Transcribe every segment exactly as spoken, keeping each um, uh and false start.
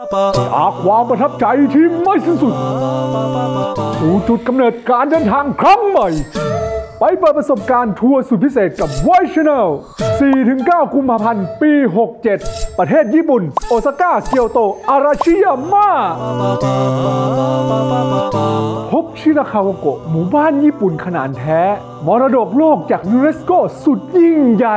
จากความประทับใจที่ไม่สิ้นสุดสู่จุดกำเนิดการเดินทางครั้งใหม่ไปเปิดประสบการณ์ทัวร์สุดพิเศษกับ Voice Channel สี่ถึงเก้า กุมภาพันธ์ ปี หกเจ็ด ประเทศญี่ปุ่น โอซาก้า เกียวโต อาราชิยาม่าพบชิราคาวโกะหมู่บ้านญี่ปุ่นขนาดแท้มรดกโลกจากยูเนสโกสุดยิ่งใหญ่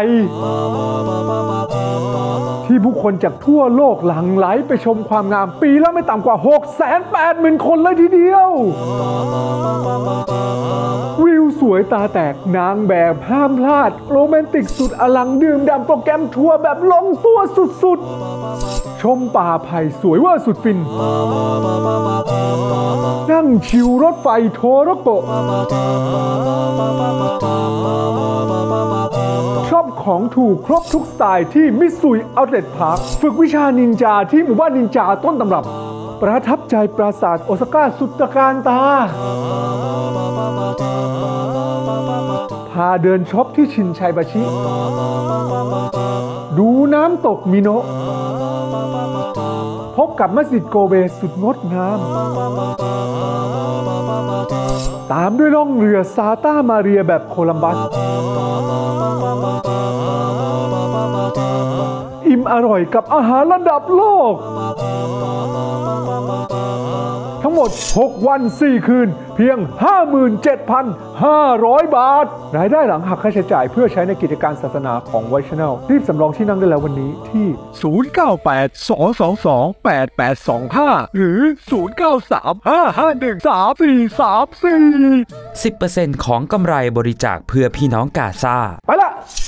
ที่ผู้คนจากทั่วโลกหลั่งไหลไปชมความงามปีละไม่ต่ำกว่า หกแสนแปดหมื่น คนเลยทีเดียววิวสวยตาแตกนางแบบห้ามพลาดโรแมนติกสุดอลังดื่มด่ำโปรแกรมทัวร์แบบลงตัวสุดๆชมป่าไผ่สวยว่าสุดฟินนั่งชิวรถไฟโทโรโกะชอบของถูกครบทุกสไตล์ที่มิตซุยเอาท์เลทพาร์คฝึกวิชานินจาที่หมู่บ้านนินจาต้นตำรับประทับใจปราสาทโอซาก้าสุดตระการตาพาเดินช็อปที่ชินไชบาชิดูน้ำตกมิโนะพบกับมัสยิดโกเบสุดงดงามตามด้วยล่องเรือซาตามาเรียแบบโคลัมบัสอิ่มอร่อยกับอาหารระดับโลกทั้งหมดหกวันสี่คืนเพียง ห้าหมื่นเจ็ดพันห้าร้อย บาทรายได้หลังหักค่าใช้จ่ายเพื่อใช้ในกิจการศาสนาของ Voice Channel รีบสำรองที่นั่งได้แล้ววันนี้ที่ศูนย์ เก้า แปด สอง สอง สอง แปด แปด สอง ห้าหรือศูนย์ เก้า สาม ห้า ห้า หนึ่ง สาม สี่ สาม สี่สิบเปอร์เซ็นต์ ของกำไรบริจาคเพื่อพี่น้องกาซาไปละ